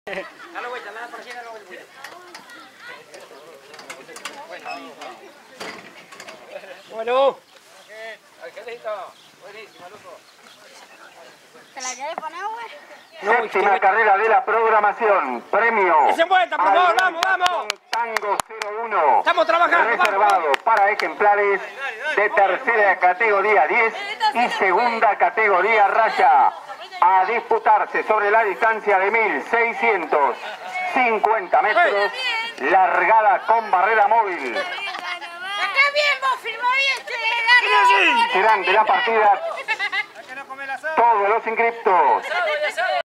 Dale vuelta, nada por allí, dale vuelta. Bueno. Argelito, buenísimo, loco. ¿Te la querés poner, güey? Séptima carrera de la programación. Premio. ¡Ese vuelta, por favor! ¡Vamos, vamos! Tango 01. Estamos trabajando. Reservado vamos. para ejemplares de tercera categoría 10 y segunda categoría raya. A disputarse sobre la distancia de 1650 metros. Largada con barrera móvil. Acá bien, vos filmó bien, Serán de la partida todos los inscriptos.